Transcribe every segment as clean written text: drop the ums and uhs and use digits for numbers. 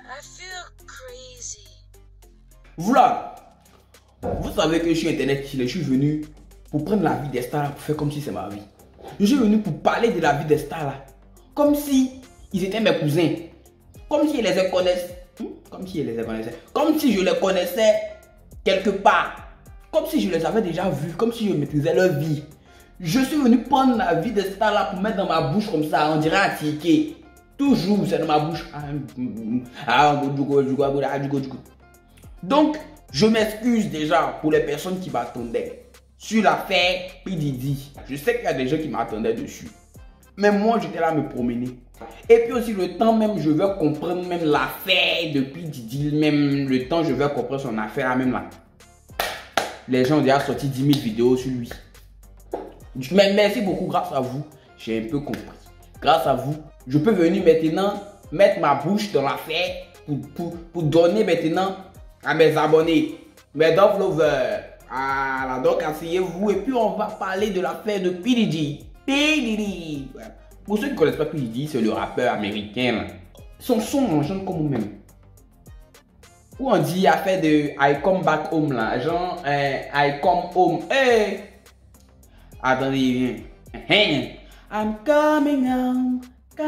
I feel crazy. Voilà. Vous savez que sur internet, je suis venu pour prendre la vie des stars pour faire comme si c'est ma vie. Je suis venu pour parler de la vie des stars là. Comme si ils étaient mes cousins. Comme si je les connaissais. Comme si je les connaissais. Comme si je les connaissais quelque part. Comme si je les avais déjà vus. Comme si je maîtrisais leur vie. Je suis venu prendre la vie des stars là pour mettre dans ma bouche comme ça. On dirait un ticket. Toujours c'est dans ma bouche. Donc, je m'excuse déjà pour les personnes qui m'attendaient sur l'affaire P. Diddy. Je sais qu'il y a des gens qui m'attendaient dessus. Mais moi, j'étais là à me promener. Et puis aussi, le temps même, je veux comprendre même l'affaire de P. Diddy. Même le temps, je veux comprendre son affaire là, même là. Les gens ont déjà sorti 10 000 vidéos sur lui. Mais merci beaucoup, grâce à vous, j'ai un peu compris. Grâce à vous, je peux venir maintenant mettre ma bouche dans l'affaire pour donner maintenant à mes abonnés, mes dog lovers. Ah, donc asseyez-vous et puis on va parler de l'affaire de P. Diddy. P. Diddy. Pour ceux qui ne connaissent pas P. Diddy, c'est le rappeur américain. Là. Son son enchante comme vous-même. Où on dit affaire de I come back home là, genre I come home. Hey! Attendez, viens. I'm coming home,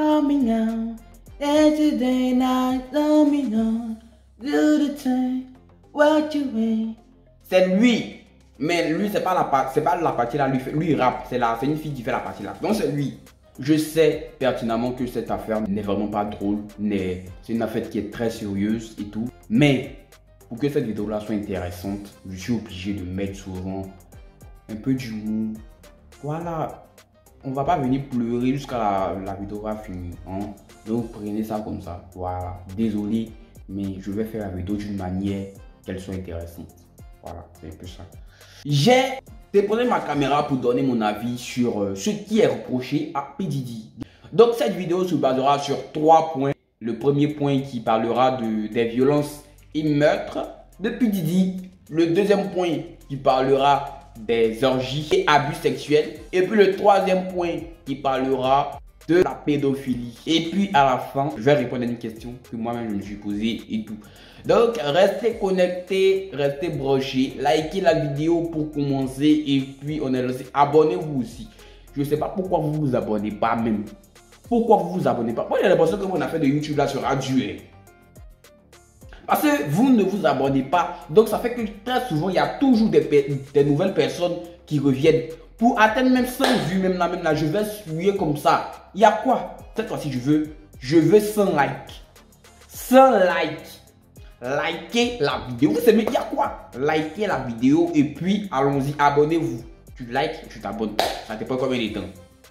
and today night, coming home, do the thing, what you want. C'est lui, mais lui c'est pas la partie là, lui il rappe, c'est une fille qui fait la partie là. Donc c'est lui. Je sais pertinemment que cette affaire n'est vraiment pas drôle, c'est une affaire qui est très sérieuse et tout. Mais pour que cette vidéo là soit intéressante, je suis obligé de mettre souvent un peu d'humour. Voilà, on va pas venir pleurer jusqu'à la vidéo va finir. Hein? Donc prenez ça comme ça. Voilà, désolé, mais je vais faire la vidéo d'une manière qu'elle soit intéressante. Voilà, c'est un peu ça. J'ai déposé ma caméra pour donner mon avis sur ce qui est reproché à P. Diddy. Donc cette vidéo se basera sur 3 points. Le premier point qui parlera des violences et meurtres de P. Diddy. Le deuxième point qui parlera des orgies et abus sexuels. Et puis le troisième point qui parlera de la pédophilie. Et puis à la fin, je vais répondre à une question que moi-même je me suis posée et tout. Donc restez connectés, restez brochés, likez la vidéo pour commencer et puis on est lancé. Abonnez-vous aussi. Je ne sais pas pourquoi vous vous abonnez pas même. Pourquoi vous vous abonnez pas? Moi j'ai l'impression que mon affaire de YouTube là sera dure. Parce que vous ne vous abonnez pas. Donc ça fait que très souvent, il y a toujours des nouvelles personnes qui reviennent. Pour atteindre même 100 vues, même là, je vais suivre comme ça. Il y a quoi? Cette fois-ci, je veux 100 likes. 100 likes. Likez la vidéo. Vous savez, il y a quoi? Likez la vidéo et puis allons-y, abonnez-vous. Tu likes, tu t'abonnes. Ça te prend combien de temps?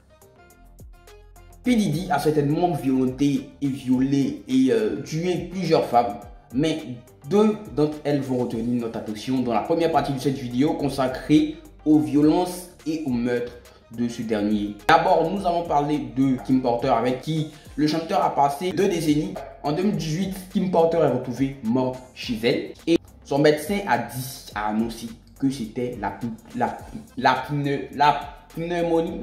P. Diddy a certainement violenté et violé et tué plusieurs femmes. Mais 2 d'entre elles vont retenir notre attention dans la première partie de cette vidéo consacrée aux violences et aux meurtres de ce dernier. D'abord, nous allons parler de Kim Porter avec qui le chanteur a passé 2 décennies. En 2018, Kim Porter est retrouvée morte chez elle et son médecin a annoncé que c'était la pneumonie.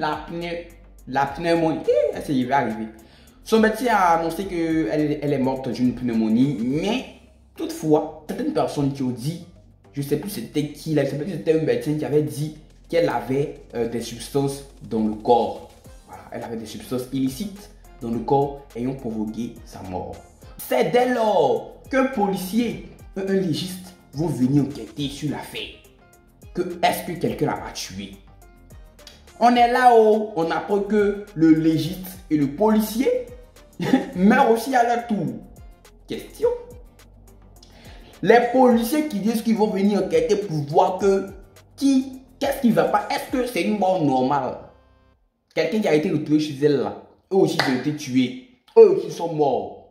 Ça y va arriver. Son médecin a annoncé qu'elle est morte d'une pneumonie, mais toutefois, certaines personnes qui ont dit, je ne sais plus c'était qui, là, je ne sais plus c'était un médecin qui avait dit qu'elle avait des substances dans le corps. Voilà, elle avait des substances illicites dans le corps ayant provoqué sa mort. C'est dès lors qu'un policier, un légiste vont venir enquêter sur l'affaire. Est-ce que quelqu'un l'a tué? On est là où on apprend que le légiste et le policier meurent aussi à leur tour. Question. Les policiers qui disent qu'ils vont venir enquêter pour voir qu'est-ce qui ne va pas. Est-ce que c'est une mort normale? Quelqu'un qui a été retrouvé chez elle là. Eux aussi ils ont été tués. Eux aussi sont morts.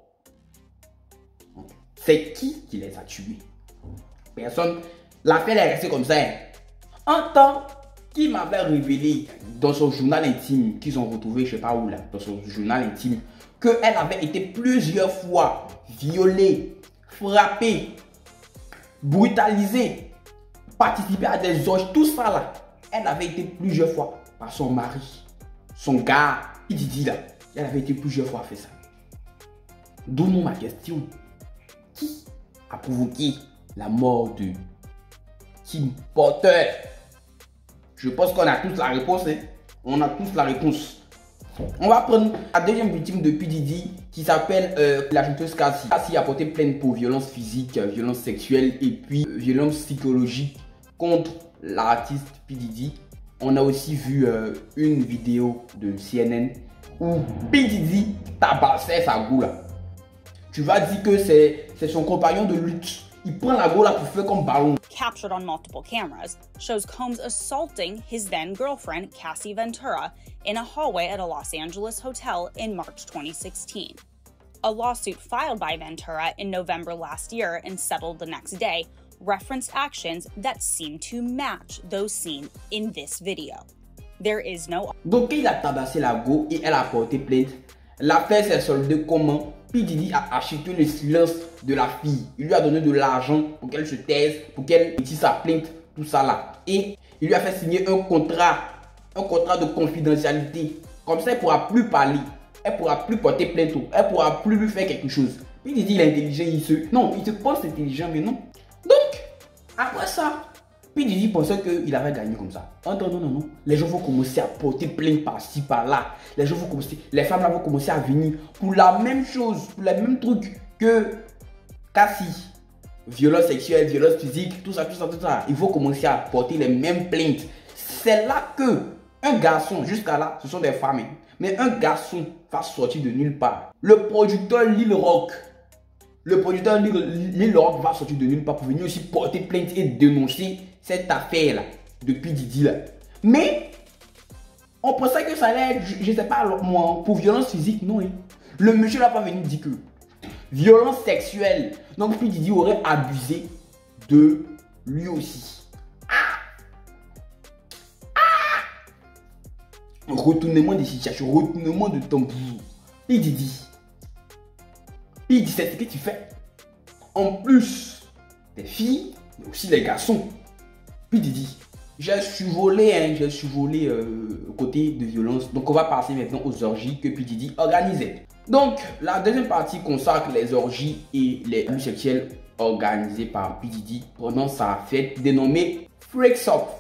C'est qui les a tués? Personne. L'affaire est restée comme ça. Un temps qui m'avait révélé dans son journal intime qu'ils ont retrouvé, je ne sais pas où là, dans son journal intime, qu'elle avait été plusieurs fois violée, frappée, brutalisée, participée à des orgies, tout ça là. Elle avait été plusieurs fois par son mari, son gars, P. Diddy là. Elle avait été plusieurs fois fait ça. D'où ma question. a provoqué la mort de Kim Porter? Je pense qu'on a tous la réponse. Hein? On a tous la réponse. On va prendre la deuxième victime de P. Diddy qui s'appelle la chanteuse Cassie. Cassie a porté plainte pour violence physique, violence sexuelle et puis violence psychologique contre l'artiste P. Diddy. On a aussi vu une vidéo de CNN où P. Diddy tabassait sa go là. Tu vas dire que c'est son compagnon de lutte. Il prend la go là pour faire comme ballon. Captured on multiple cameras, shows Combs assaulting his then girlfriend, Cassie Ventura, in a hallway at a Los Angeles hotel in March 2016. A lawsuit filed by Ventura in November last year and settled the next day referenced actions that seem to match those seen in this video. There is no... Donc il a tabassé la go et elle a porté plainte. L'affaire s'est soldée comment? P. Diddy a acheté le silence de la fille. Il lui a donné de l'argent pour qu'elle se taise, pour qu'elle retire sa plainte, tout ça là. Et il lui a fait signer un contrat de confidentialité. Comme ça, elle ne pourra plus parler. Elle ne pourra plus porter plainte. Elle ne pourra plus lui faire quelque chose. P. Diddy, il est intelligent. Non, il se pense intelligent, mais non. Donc, après ça, P. Diddy pensait qu'il avait gagné comme ça. Non. Les gens vont commencer à porter plainte par-ci, par-là. Les gens vont commencer, les femmes là vont commencer à venir pour la même chose, pour les mêmes trucs que Cassie. Violence sexuelle, violence physique, tout ça. Ils vont commencer à porter les mêmes plaintes. C'est là que un garçon, jusqu'à là, ce sont des femmes, mais un garçon va sortir de nulle part. Le producteur Lil Rock va sortir de nulle part pour venir aussi porter plainte et dénoncer cette affaire-là, de P. Diddy là. Mais, on pensait que ça allait être, je sais pas moi, pour violence physique, non. Hein. Le monsieur n'a pas venu dire que violence sexuelle. Donc P. Diddy aurait abusé de lui aussi. Retournement des situations, retournement de tambour. P. Diddy, c'est ce que tu fais. En plus des filles, mais aussi les garçons. P. Diddy, j'ai survolé côté de violence. Donc on va passer maintenant aux orgies que P. Diddy organisait. Donc la deuxième partie consacre les orgies et les abus sexuels organisés par P. Diddy pendant sa fête dénommée Freak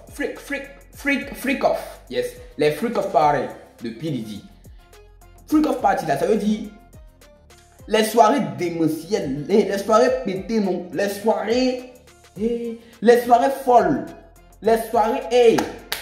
Off. Yes, les Freak Off Party de P. Diddy. Freak Off Party là, ça veut dire les soirées démentielles, les soirées pétées, non, les soirées folles, les soirées,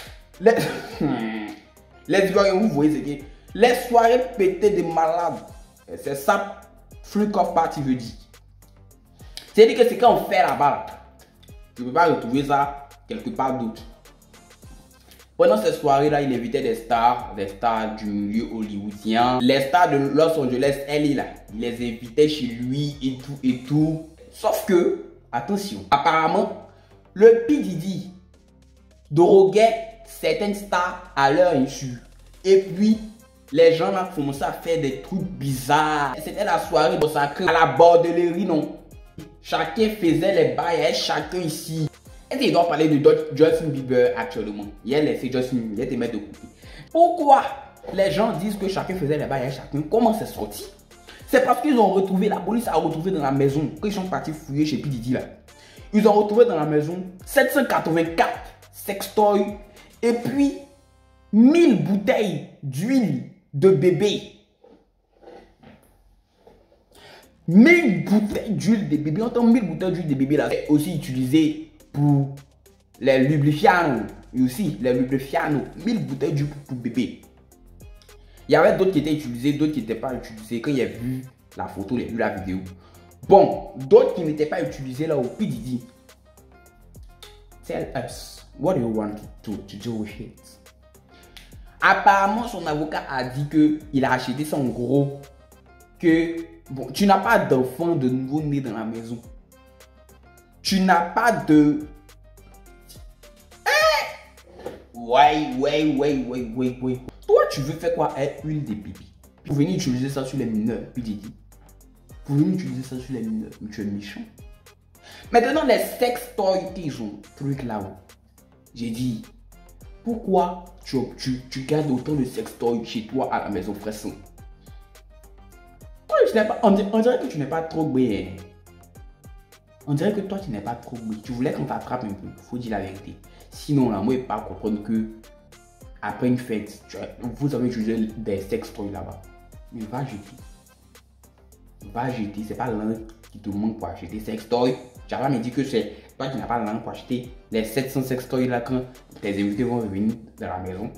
les soirées, vous voyez ce que les soirées pétées de malades. C'est ça, Freak Off Party veut dire. C'est-à-dire que c'est quand on fait là-bas. Tu ne peux pas retrouver ça quelque part d'autre. Pendant cette soirée-là, il invitait des stars du milieu hollywoodien. Les stars de Los Angeles, elle est là. Il les invitait chez lui et tout. Sauf que, attention, apparemment, le P. Diddy droguait certaines stars à leur insu. Et puis, les gens là commençaient à faire des trucs bizarres. C'était la soirée consacrée à la bordellerie, non? Chacun faisait les bails, chacun ici. Est-ce qu'il doit parler de Justin Bieber actuellement? Il a laissé Justin Bieber te mettre de côté. Pourquoi les gens disent que chacun faisait les bails, chacun? Comment c'est sorti? C'est parce qu'ils ont retrouvé, la police a retrouvé dans la maison, quand ils sont partis fouiller chez P. Diddy là. Ils ont retrouvé dans la maison 784 sextoys et puis 1000 bouteilles d'huile de bébé. 1000 bouteilles d'huile de bébé. Entend 1000 bouteilles d'huile de bébé là. C'est aussi utilisé pour les lubrifiants. Et aussi les lubrifiants. 1000 bouteilles d'huile pour bébé. Il y avait d'autres qui étaient utilisés, d'autres qui n'étaient pas utilisés. Quand il a vu la photo, il a vu la vidéo. Bon, d'autres qui n'étaient pas utilisés là au P. Diddy. Tell us, what do you want to do with it? Apparemment, son avocat a dit qu'il a acheté ça en gros. Que bon, tu n'as pas d'enfant de nouveau-né dans la maison. Tu n'as pas de... Ouais. Toi, tu veux faire quoi avec huile de bébé? Pour venir utiliser ça sur les mineurs, P. Diddy. Pour venir utiliser ça sur les mineurs, mais tu es méchant. Maintenant, les sextoys qu'ils ont, truc là-haut. J'ai dit, pourquoi tu gardes autant de sextoys chez toi à la maison, frère? On dirait que tu n'es pas trop bien. On dirait que toi, tu n'es pas trop good. Tu voulais qu'on t'attrape un peu. Faut dire la vérité. Sinon, là, moi, je ne peux pas comprendre que après une fête, vous avez utilisé des sextoys là-bas. Mais va jeter. Va jeter. C'est pas l'argent qui te manque pour acheter sextoys. Tu vas me dire que c'est toi qui n'as pas l'argent pour acheter les 700 sextoys là quand tes invités vont revenir de la maison.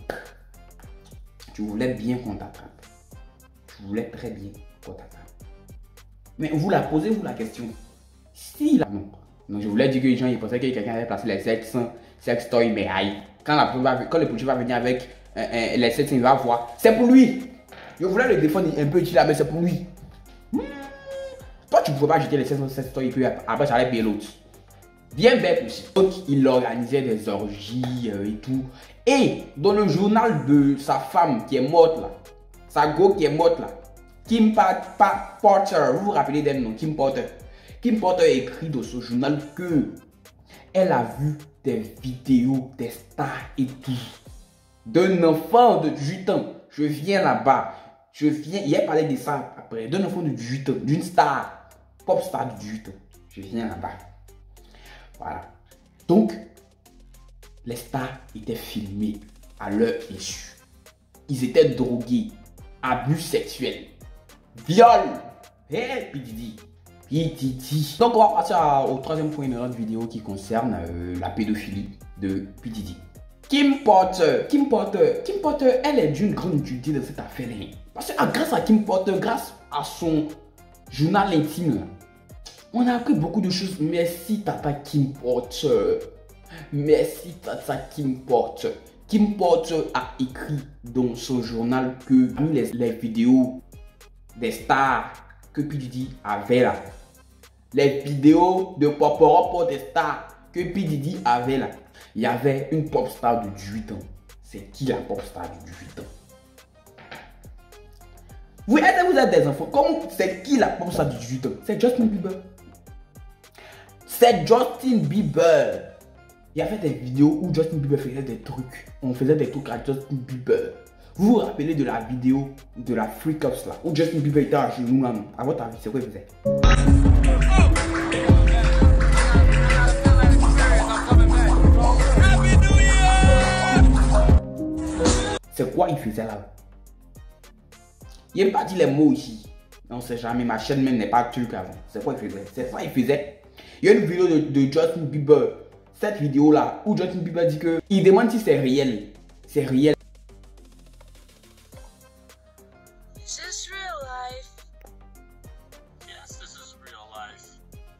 Tu voulais bien qu'on t'attrape. Tu voulais très bien qu'on t'attrape. Mais vous la posez-vous la question. Si là, non. Donc je voulais dire que les gens ils pensaient que quelqu'un avait placé les 700 sextoys, mais aïe. Quand le policier va venir avec les 700, il va voir. C'est pour lui. Je voulais le défendre un peu ici là, mais c'est pour lui. Toi, tu ne pouvais pas jeter les 700 sextoys et puis après ça allait payer l'autre. Bien bête aussi. Donc il organisait des orgies et tout. Et dans le journal de sa femme qui est morte là, sa go qui est morte là, Kim Porter, vous vous rappelez d'elle non? Kim Porter. Kim Porter a écrit dans ce journal que elle a vu des vidéos des stars et tout. D'un enfant de 18 ans. Je viens là-bas. Il a parlé de ça après. D'un enfant de 18 ans. D'une star. Pop star de 18 ans. Je viens là-bas. Voilà. Donc, les stars étaient filmés à leur insu. Ils étaient drogués. Abus sexuels. Viol. Hey, P. Diddy. Donc on va passer au troisième point de notre vidéo qui concerne la pédophilie de P. Diddy. Kim Porter, elle est d'une grande utilité dans cette affaire-là. Parce que grâce à Kim Porter, grâce à son journal intime, on a appris beaucoup de choses. Merci tata Kim Porter. Merci tata Kim Porter. Kim Porter a écrit dans son journal que parmi les vidéos des stars que P. Diddy avait là, les vidéos de pop-up des stars que P. Diddy avait là, il y avait une pop star de 18 ans. C'est qui la pop star de 18 ans? Vous êtes des enfants. C'est qui la pop star de 18 ans? C'est Justin Bieber. C'est Justin Bieber. Il y avait des vidéos où Justin Bieber faisait des trucs. On faisait des trucs à Justin Bieber. Vous vous rappelez de la vidéo de la Freak Ups là, où Justin Bieber était à genoux là, non? À votre avis, c'est quoi il faisait? C'est quoi il faisait là? Il n'aime pas dire les mots ici. On ne sait jamais, ma chaîne même n'est pas truc avant. C'est quoi il faisait? C'est ça il faisait. Il y a une vidéo de Justin Bieber. Cette vidéo là, où Justin Bieber dit que il demande si c'est réel. C'est réel. Is this real life? Yes, this is real life.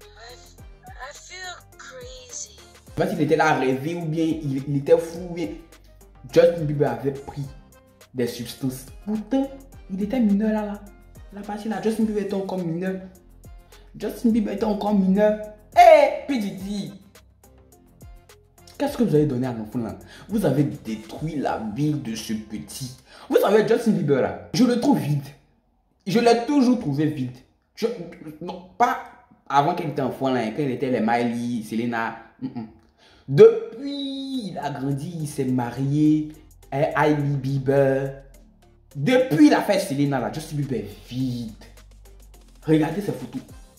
I feel crazy. Je sais pas s'il était là à rêver ou bien il était fou ou bien. Justin Bieber avait pris des substances. Pourtant, il était mineur là. La partie là, Justin Bieber était encore mineur. Justin Bieber était encore mineur. Hé, P. Diddy! Qu'est-ce que vous avez donné à l'enfant là? Vous avez détruit la vie de ce petit. Vous savez, Justin Bieber là, je le trouve vide. Je l'ai toujours trouvé vide. Non, pas avant qu'il était enfant là, quand il était les Miley, Selena. Depuis, il a grandi, il s'est marié. Hailey Bieber. Depuis la fête Selena là, Justin Bieber est vide. Regardez ses photos.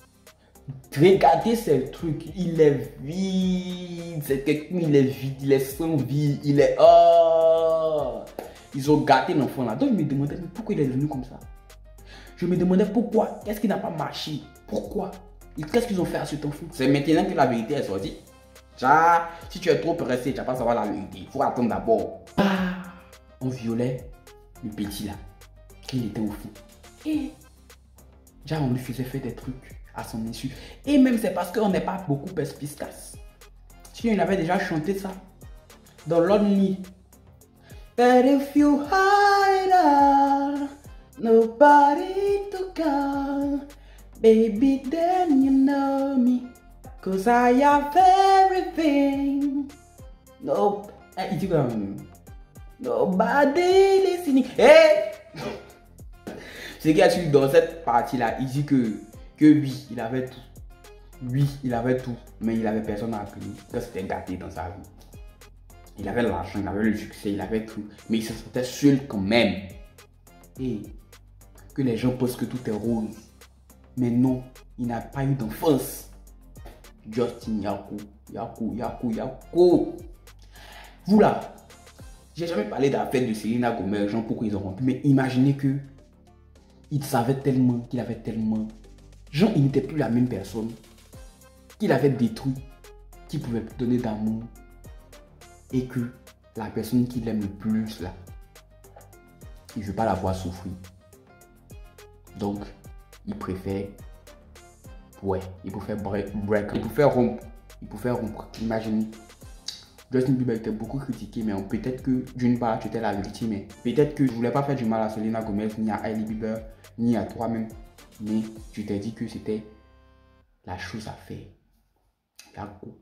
Regardez ces trucs, il est vide, c'est quelqu'un, il est vide, il est sans vie, il est... Oh! Ils ont gâté l'enfant là. Donc je me demandais pourquoi il est devenu comme ça. Je me demandais pourquoi, qu'est-ce qui n'a pas marché, pourquoi, qu'est-ce qu'ils ont fait à cet enfant. C'est maintenant que la vérité est sortie. Ça, si tu es trop pressé, tu vas pas savoir la vérité, il faut attendre d'abord. On violait le petit là, qu'il était au fond. Et déjà on lui faisait faire des trucs à son insu. Et même c'est parce qu'on n'est pas beaucoup perspicace. Si on avait déjà chanté ça dans Lonely. But if you hide out, nobody to call, baby then you know me, cause I have everything. Nope. Il dit quoi? Nobody listening. Hey! C'est qu'il y a su dans cette partie là, il dit que oui, il avait tout. Oui, il avait tout, mais il avait personne à appeler. C'était gâté dans sa vie. Il avait l'argent, il avait le succès, il avait tout, mais il se sentait seul quand même. Et que les gens pensent que tout est rose. Mais non, il n'a pas eu d'enfance. Justin Yakou. Vous là, j'ai jamais parlé d'affaire de Selena Gomez, genre pourquoi ils ont rompu, mais imaginez que il savait tellement, qu'il avait tellement, genre il n'était plus la même personne, qu'il avait détruit, qu'il pouvait plus donner d'amour, et que la personne qu'il aime le plus là, il ne veut pas la voir souffrir. Donc, il préfère, il préfère break, il préfère rompre, Imaginez. Justin Bieber était beaucoup critiqué, mais peut-être que d'une part tu étais la victime, mais peut-être que je voulais pas faire du mal à Selena Gomez, ni à Hailey Bieber, ni à toi-même, mais tu t'es dit que c'était la chose à faire. Yakou.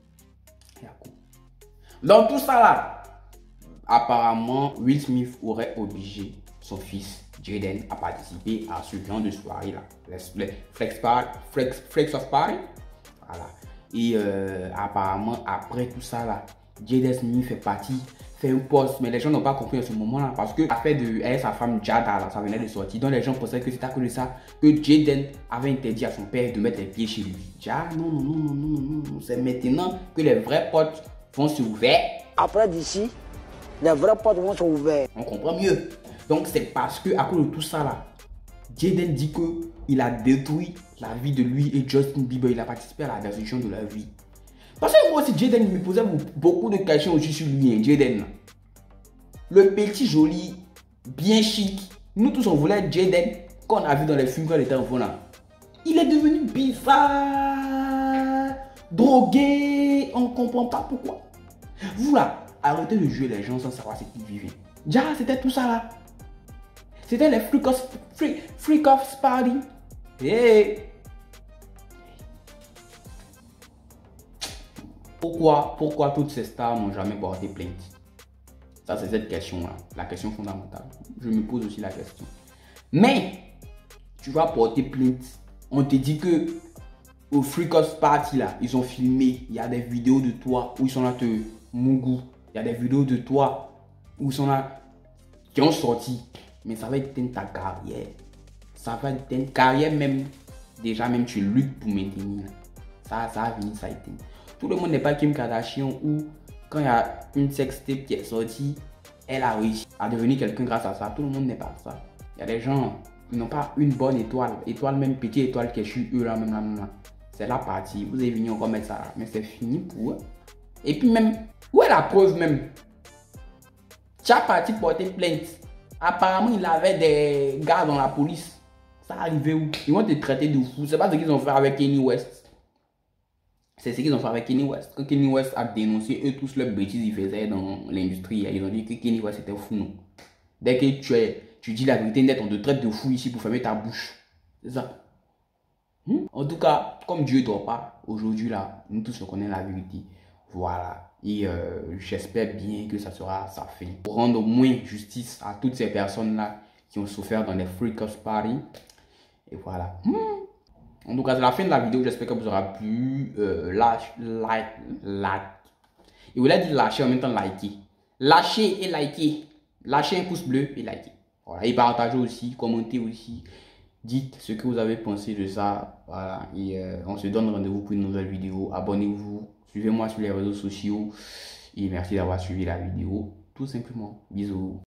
Dans tout ça là, apparemment Will Smith aurait obligé son fils Jaden à participer à ce genre de soirée là, les Flex of Party. Voilà. Et apparemment après tout ça là, Jaden Smith fait un post, mais les gens n'ont pas compris à ce moment là parce que l'affaire de elle et sa femme Jada là, ça venait de sortir, donc les gens pensaient que c'était à cause de ça que Jaden avait interdit à son père de mettre les pieds chez lui. Non, c'est maintenant que les vrais potes vont s'ouvrir. Après d'ici, les vrais potes vont s'ouvrir. On comprend mieux. Donc c'est parce que à cause de tout ça là, Jaden dit que il a détruit la vie de lui et Justin Bieber. Il a participé à la destruction de leur vie. Parce que moi aussi Jaden me posait beaucoup de questions aussi sur lui, hein, Jaden. Le petit joli, bien chic. Nous tous on voulait être Jaden qu'on a vu dans les films quand il était enfant là. Il est devenu bizarre, drogué, on comprend pas pourquoi. Vous là, arrêtez de jouer les gens sans savoir ce qu'ils vivaient. Déjà c'était tout ça là. C'était les freak off party. Hey. Pourquoi toutes ces stars n'ont jamais porté plainte? Ça, c'est cette question-là, la question fondamentale. Je me pose aussi la question. Mais, tu vas porter plainte. On te dit que au Freak Off Party, là, ils ont filmé. Il y a des vidéos de toi où ils sont là te mougou. Il y a des vidéos de toi où ils sont là qui ont sorti. Mais ça va éteindre ta carrière. Ça va éteindre ta carrière même. Déjà, même tu luttes pour maintenir. Ça va venir, ça éteindre. Tout le monde n'est pas Kim Kardashian où quand il y a une sextape qui est sortie, elle a réussi à devenir quelqu'un grâce à ça. Tout le monde n'est pas ça. Il y a des gens qui n'ont pas une bonne étoile même petite étoile qui est sur eux là même là. C'est la partie. Vous avez venu encore mettre ça là. Mais c'est fini pour eux. Et puis même, où est la preuve même? Tu as parti porter plainte. Apparemment, il avait des gars dans la police. Ça arrivait où? Ils vont te traiter de fou. C'est pas ce qu'ils ont fait avec Kanye West. C'est ce qu'ils ont fait avec Kanye West. Quand Kanye West a dénoncé eux tous leurs bêtises qu'ils faisaient dans l'industrie, ils ont dit que Kanye West était fou, non? Dès que tu dis la vérité nette, on te traite de fou ici pour fermer ta bouche. C'est ça. En tout cas, comme Dieu ne dort pas, aujourd'hui là, nous tous on connaît la vérité. Voilà. Et j'espère bien que ça sera sa fin. Pour rendre au moins justice à toutes ces personnes-là qui ont souffert dans les Freak Off Party. Et voilà. En tout cas, c'est la fin de la vidéo. J'espère que vous aura plu. Il voulait dire lâcher en même temps liker. Lâchez et liker. Lâchez un pouce bleu et liker. Voilà. Et partagez aussi, commentez aussi. Dites ce que vous avez pensé de ça. Voilà. Et on se donne rendez-vous pour une nouvelle vidéo. Abonnez-vous. Suivez-moi sur les réseaux sociaux. Et merci d'avoir suivi la vidéo. Tout simplement. Bisous.